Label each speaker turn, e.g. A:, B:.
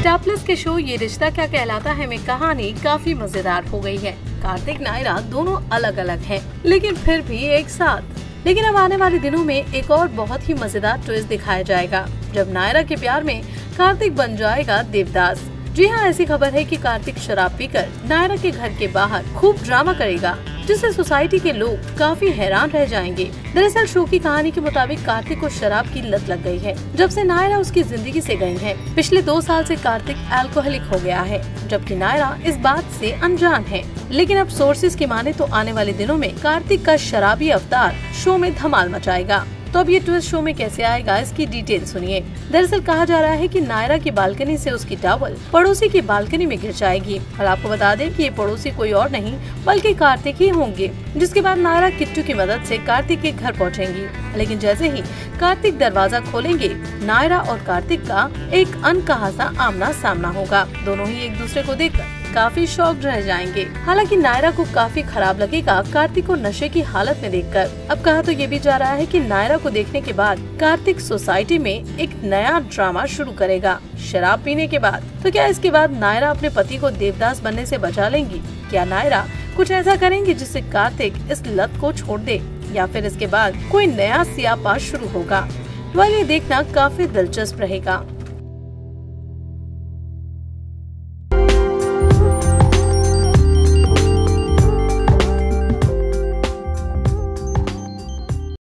A: Star plus के show ये रिश्ता क्या कहलाता है में कहानी काफी मजेदार हो गई है। कार्तिक नायरा दोनों अलग अलग हैं, लेकिन फिर भी एक साथ। लेकिन अब आने वाले दिनों में एक और बहुत ही मजेदार ट्विस्ट दिखाया जाएगा, जब नायरा के प्यार में कार्तिक बन जाएगा देवदास। जी हाँ, ऐसी खबर है कि कार्तिक शराब पीकर नायरा के घर के बाहर खूब ड्रामा करेगा, जिससे सोसाइटी के लोग काफी हैरान रह जाएंगे। दरअसल शो की कहानी के मुताबिक कार्तिक को शराब की लत लग गई है, जब से नायरा उसकी जिंदगी से गई है। पिछले 2 साल से कार्तिक अल्कोहलिक हो गया है, जबकि नायरा इस बात से अनजान है। लेकिन अब सोर्सेज की माने तो आने वाले दिनों में कार्तिक का शराबी अवतार शो में धमाल मचाएगा। तो अब ये ट्विस्ट शो में कैसे आएगा, इसकी डिटेल सुनिए। दरअसल कहा जा रहा है कि नायरा की बालकनी से उसकी टॉवल पड़ोसी की बालकनी में गिर जाएगी। और आपको बता दें कि ये पड़ोसी कोई और नहीं बल्कि कार्तिक ही होंगे। जिसके बाद नायरा किट्टू की मदद से कार्तिक के घर पहुंचेंगी। लेकिन जैसे ही कार्तिक दरवाजा खोलेंगे, नायरा और कार्तिक का एक अनकहा सा आमना सामना होगा। दोनों ही एक दूसरे को देखकर काफी शॉक्ड रह जाएंगे। हालांकि नायरा को काफी खराब लगेगा कार्तिक को नशे की हालत में देखकर। अब कहा तो ये भी जा रहा है कि नायरा को देखने के बाद कार्तिक सोसाइटी में एक नया ड्रामा शुरू करेगा शराब पीने के बाद। तो क्या इसके बाद नायरा अपने पति को देवदास बनने से बचा लेंगी? क्या नायरा कुछ ऐसा करेंगी जिससे कार्तिक इस लत को छोड़ दे, या फिर इसके बाद कोई नया सियापा शुरू होगा? वह ये देखना काफी दिलचस्प रहेगा।